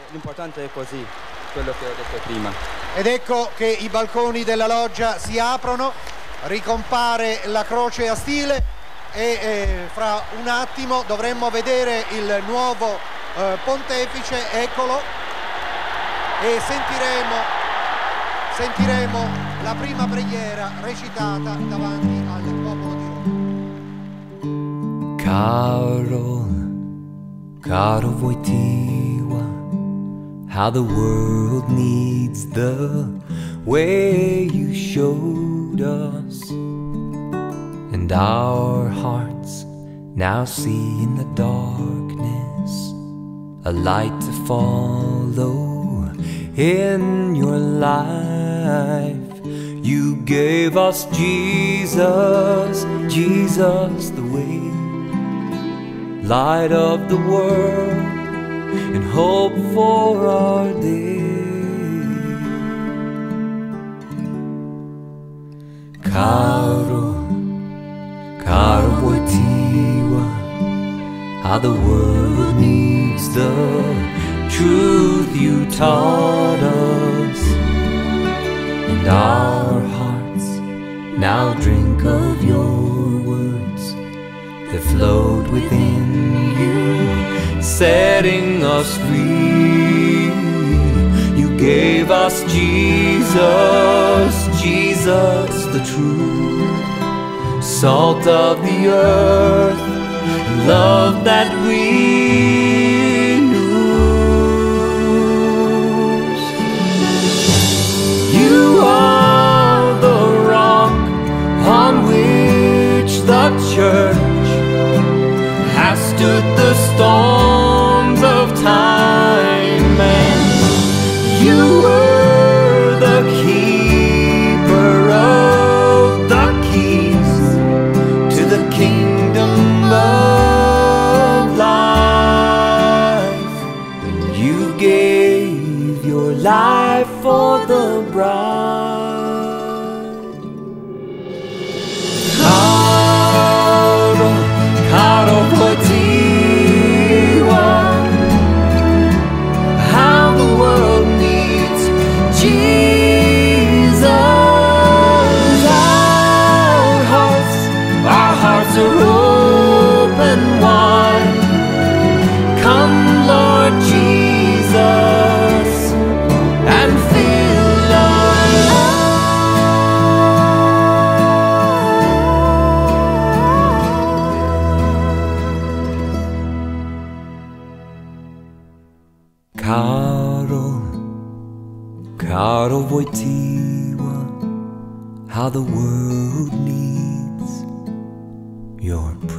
l'importante è così, quello che ho detto prima. Ed ecco che i balconi della loggia si aprono, ricompare la croce a stile e fra un attimo dovremmo vedere il nuovo pontefice, eccolo, e sentiremo la prima preghiera recitata davanti al popolo di Roma. Karol, Karol Wojtyła, how the world needs the way you showed us, and our hearts now see in the darkness a light to follow in your life. You gave us Jesus, Jesus the way, light of the world and hope for our day. Karol, Karol Wojtyła, how the world needs the truth you taught us, and our hearts now drink of your words that flowed within you, setting us free. You gave us Jesus, Jesus the true, salt of the earth, love that we lose. You are the rock on which the church has stood the storms of time, and you were the keeper of the keys to the kingdom of life. You gave your life for the bride. Karol, Karol Wojtyła, how the world needs Jesus. Our hearts are open wide. Come, Lord Jesus, and fill our Karol, Karol Wojtyła, how the world needs your prayer.